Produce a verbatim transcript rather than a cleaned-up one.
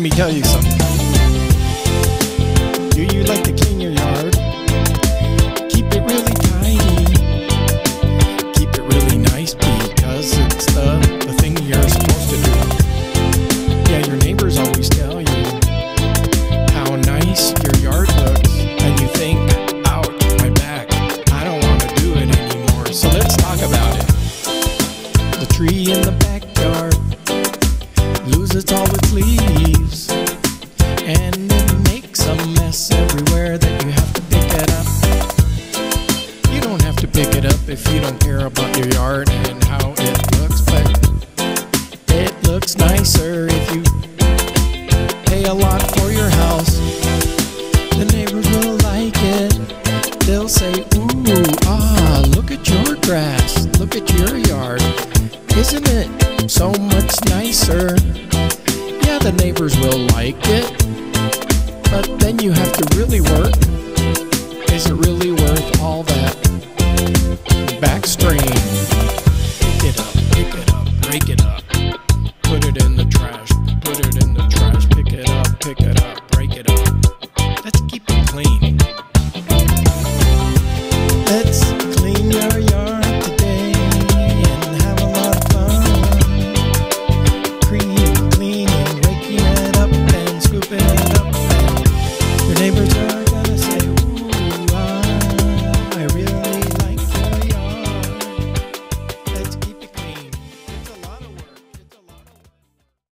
me tell you something. Do you like to clean your yard? Keep it really tidy. Keep it really nice because it's the, the thing you're supposed to do. Yeah, your neighbors always tell you how nice your yard looks, and you think, ouch, my back, I don't want to do it anymore. So let's talk about it. The tree in the backyard loses all its leaves, and it makes a mess everywhere that you have to pick it up. You don't have to pick it up if you don't care about your yard and how it looks, but it looks nicer if you pay a lot for your house. The neighbors will like it. They'll say, ooh, ah, look at your grass, look at your yard. Isn't it so much nicer? Yeah, the neighbors will like it, but then you have to really work. Is it really worth all that back strain? Pick it up, pick it up, break it up.